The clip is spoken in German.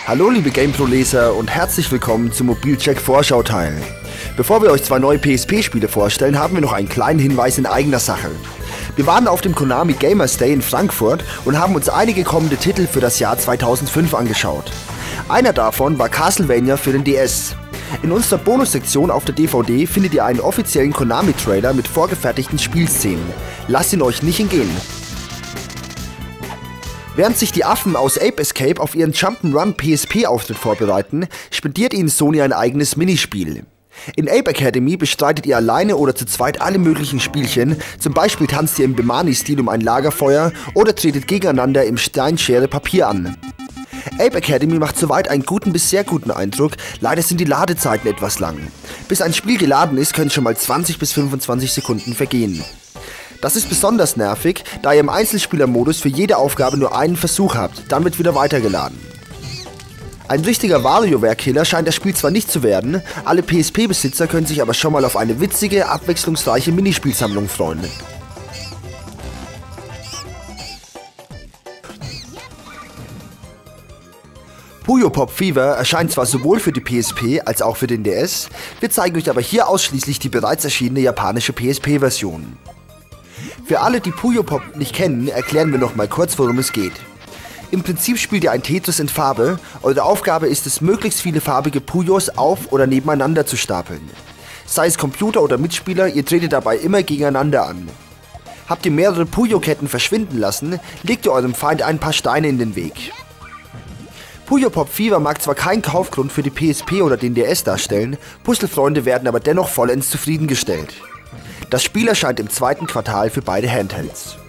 Hallo liebe GamePro-Leser und herzlich willkommen zum Mobilcheck-Vorschau-Teil. Bevor wir euch zwei neue PSP-Spiele vorstellen, haben wir noch einen kleinen Hinweis in eigener Sache. Wir waren auf dem Konami Gamers Day in Frankfurt und haben uns einige kommende Titel für das Jahr 2005 angeschaut. Einer davon war Castlevania für den DS. In unserer Bonussektion auf der DVD findet ihr einen offiziellen Konami-Trailer mit vorgefertigten Spielszenen. Lasst ihn euch nicht entgehen. Während sich die Affen aus Ape Escape auf ihren Jump'n'Run PSP-Auftritt vorbereiten, spendiert ihnen Sony ein eigenes Minispiel. In Ape Academy bestreitet ihr alleine oder zu zweit alle möglichen Spielchen, zum Beispiel tanzt ihr im Bemani-Stil um ein Lagerfeuer oder tretet gegeneinander im Stein-Schere-Papier an. Ape Academy macht soweit einen guten bis sehr guten Eindruck, leider sind die Ladezeiten etwas lang. Bis ein Spiel geladen ist, können schon mal 20 bis 25 Sekunden vergehen. Das ist besonders nervig, da ihr im Einzelspielermodus für jede Aufgabe nur einen Versuch habt, dann wird wieder weitergeladen. Ein richtiger WarioWare-Killer scheint das Spiel zwar nicht zu werden, alle PSP-Besitzer können sich aber schon mal auf eine witzige, abwechslungsreiche Minispielsammlung freuen. Puyo Pop Fever erscheint zwar sowohl für die PSP als auch für den DS, wir zeigen euch aber hier ausschließlich die bereits erschienene japanische PSP-Version. Für alle, die Puyo Pop nicht kennen, erklären wir noch mal kurz, worum es geht. Im Prinzip spielt ihr ein Tetris in Farbe, eure Aufgabe ist es, möglichst viele farbige Puyos auf oder nebeneinander zu stapeln. Sei es Computer oder Mitspieler, ihr tretet dabei immer gegeneinander an. Habt ihr mehrere Puyo-Ketten verschwinden lassen, legt ihr eurem Feind ein paar Steine in den Weg. Puyo Pop Fever mag zwar keinen Kaufgrund für die PSP oder den DS darstellen, Puzzlefreunde werden aber dennoch vollends zufriedengestellt. Das Spiel erscheint im zweiten Quartal für beide Handhelds.